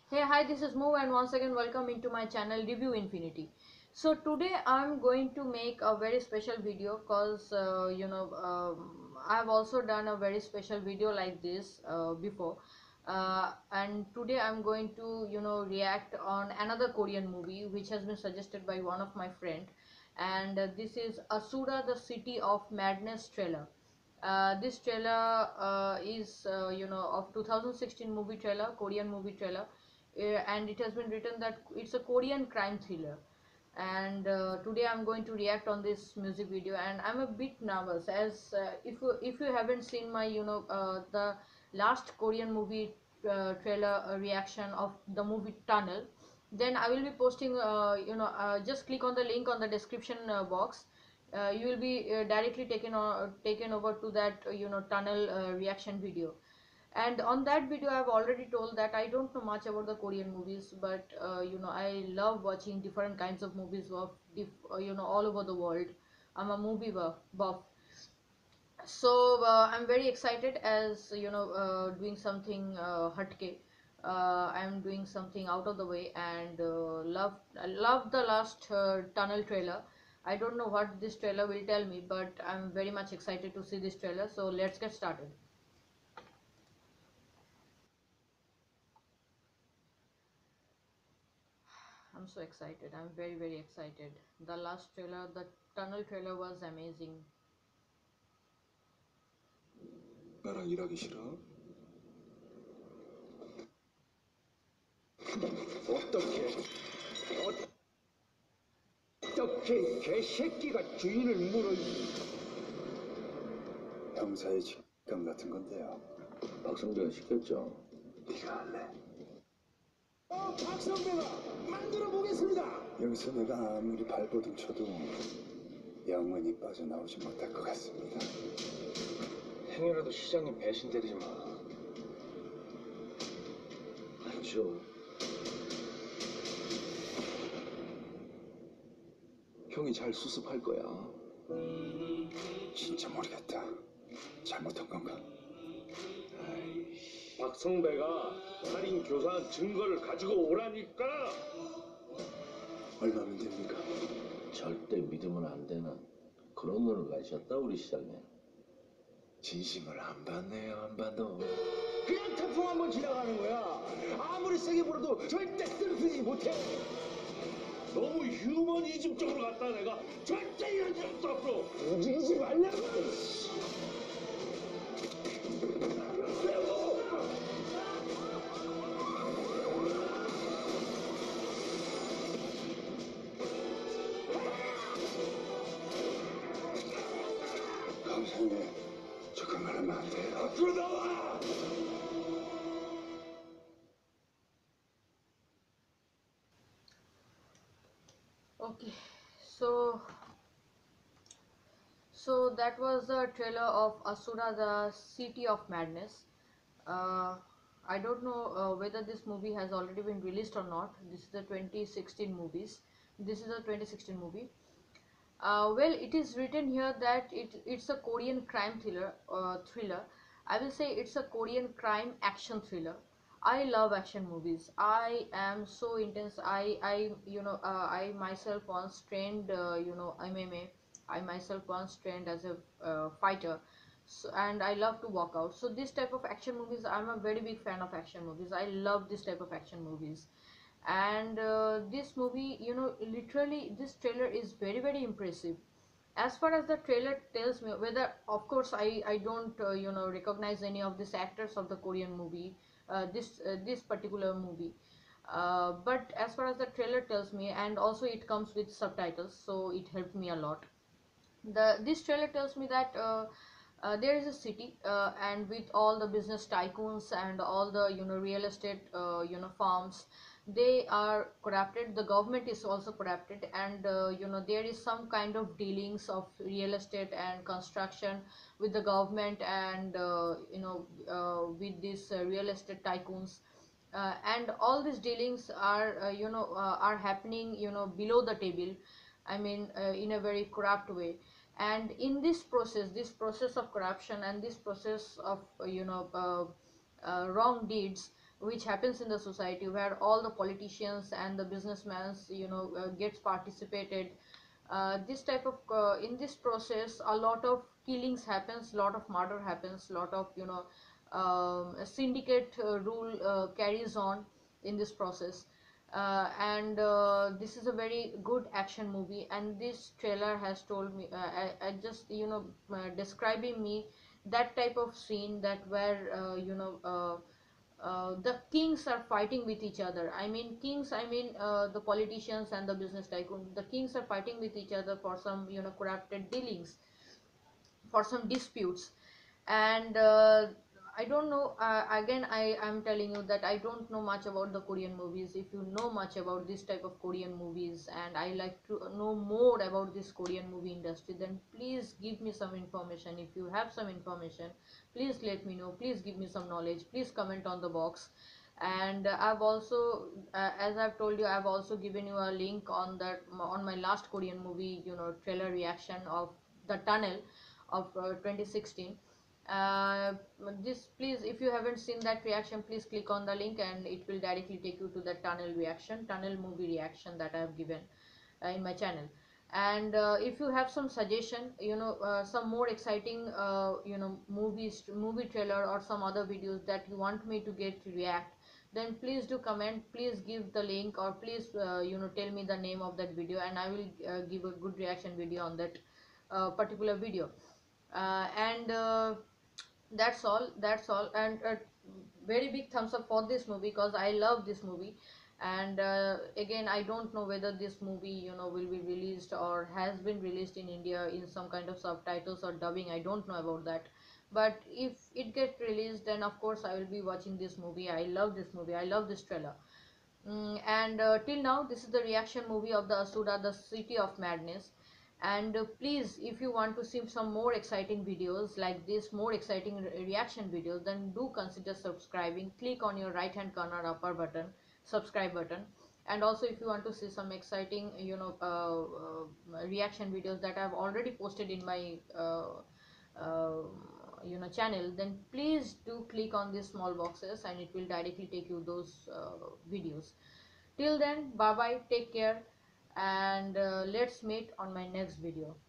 Hey, hi, this is Mo, and once again, welcome into my channel Review Infinity. So, today I'm going to make a very special video because I've also done a very special video like this before. And today I'm going to react on another Korean movie which has been suggested by one of my friend, and this is Asura, the City of Madness trailer. This trailer is of 2016 movie trailer, Korean movie trailer, and it has been written that it's a Korean crime thriller. And today I'm going to react on this music video, and I'm a bit nervous as if you haven't seen my the last Korean movie trailer reaction of the movie Tunnel, then I will be posting just click on the link on the description box. You will be directly taken over to that Tunnel reaction video. And on that video I've already told that I don't know much about the Korean movies, but I love watching different kinds of movies of all over the world. I'm a movie buff. So I'm very excited as doing something hatke. I'm doing something out of the way, and I love the last Tunnel trailer. I don't know what this trailer will tell me, but I'm very much excited to see this trailer, so let's get started. I'm so excited. I'm very excited. The last trailer, the Tunnel trailer was amazing. 나랑 일하기 싫어? 어떻게 어떻게 개새끼가 주인을 물어? 형사의 직감 같은 건데요. 박성재가 시켰죠. 네가 할래? 박성배가 만들어 보겠습니다. 여기서 내가 아무리 발버둥 쳐도 영원히 빠져나오지 못할 것 같습니다. 행여라도 시장님 배신 때리지 마. 알죠. 형이 잘 수습할 거야. 진짜 모르겠다. 잘못한 건가? 박성배가 살인 교사한 증거를 가지고 오라니까. 얼마면 됩니까? 절대 믿으면 안 되는 그런 눈을 가지셨다 우리 시장님. 진심을 안 받네요, 안 받어. 그냥 태풍 한번 지나가는 거야. 아무리 세게 불어도 절대 쓰러지지 못해. 너무 휴머니즘적으로 갔다 내가 절대 이런 적 없어 앞으로. 움직이지 말라고. 감사님, 저 그만하면 안 돼요. 앞으로 나와. Okay, so that was the trailer of Asura, the City of Madness. Uh, I don't know whether this movie has already been released or not. This is the 2016 movies. This is a 2016 movie. Well, it is written here that it's a Korean crime thriller. I will say it's a Korean crime action thriller. I love action movies. I am so intense. I myself once trained MMA. I myself once trained as a fighter. So, and I love to work out. So this type of action movies, I'm a very big fan of action movies. I love this type of action movies. And this movie, literally this trailer is very impressive. As far as the trailer tells me, whether of course I don't recognize any of these actors of the Korean movie, this particular movie, but as far as the trailer tells me, and also it comes with subtitles, so it helped me a lot. This trailer tells me that there is a city, and with all the business tycoons and all the real estate farms, they are corrupted. The government is also corrupted, and there is some kind of dealings of real estate and construction with the government, and with these real estate tycoons, and all these dealings are are happening below the table. I mean, in a very corrupt way. And in this process of corruption, and this process of wrong deeds, which happens in the society, where all the politicians and the businessmen, gets participated. This type of in this process, a lot of killings happens, lot of murder happens, lot of syndicate rule carries on in this process. And this is a very good action movie, and this trailer has told me, I just describing me that type of scene, that where the kings are fighting with each other. I mean kings, I mean the politicians and the business tycoon. The kings are fighting with each other for some corrupted dealings, for some disputes. And I don't know, again I am telling you that I don't know much about the Korean movies. If you know much about this type of Korean movies, and I like to know more about this Korean movie industry, then please give me some information. If you have some information, please let me know, please give me some knowledge, please comment on the box. And I've also as I've told you, I've also given you a link on that, on my last Korean movie trailer reaction of The Tunnel of 2016. uh, this, please, if you haven't seen that reaction, please click on the link and it will directly take you to the tunnel movie reaction that I have given in my channel. And if you have some suggestion, some more exciting movie trailer or some other videos that you want me to get to react, then please do comment, please give the link, or please tell me the name of that video, and I will give a good reaction video on that particular video. And that's all. And very big thumbs up for this movie, because I love this movie. And again, I don't know whether this movie will be released or has been released in India in some kind of subtitles or dubbing. I don't know about that. But if it gets released, then of course I will be watching this movie. I love this movie, I love this trailer. And till now, this is the reaction movie of the Asura, the City of Madness. And please, if you want to see some more exciting videos like this, more exciting reaction videos, then do consider subscribing. Click on your right hand corner upper button, subscribe button. And also, if you want to see some exciting reaction videos that I've already posted in my uh, channel, then please do click on these small boxes and it will directly take you those videos. Till then, bye bye, take care, and let's meet on my next video.